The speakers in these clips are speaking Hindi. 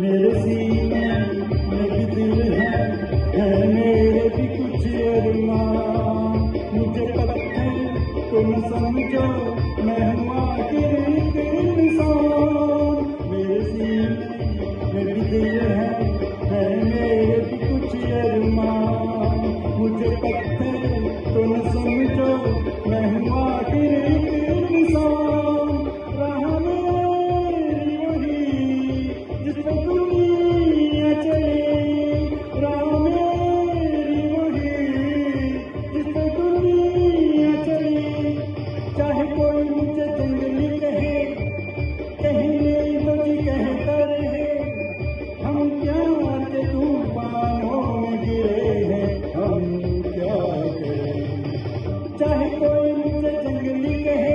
मेरे सीने में भी दिल है मेरे भी कुछ अरमान। मुझे पत्थर तो न समझो, मैं हूँ आखिर एक इंसान। मेरे सीने में भी दिल है मेरे भी कुछ अरमान। मुझे पत्थर तो न समझो, मैं हूँ आखिर एक इंसान। राह मेरी वही जिस पे दुनिया चले, राह मेरी वही जिस पे दुनिया चले। चाहे कोई मुझे जंगली कहे, कहीं तो जी कहता रहे, हम क्या के तूफानों में गिरे हैं, हम क्या करें। चाहे कोई मुझे जंगली कहे।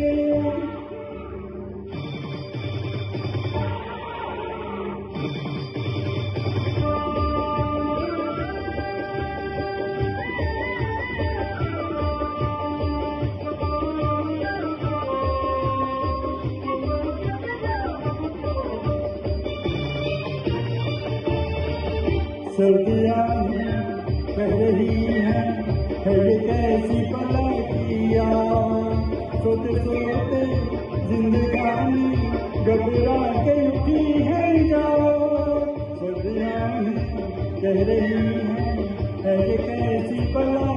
सर्दियाँ कह रही है ये कैसी भला किया। सोते सोते जिंदगानी घबरा के उठी है जाओ। सर्दियाँ कह रही है ये कैसी भला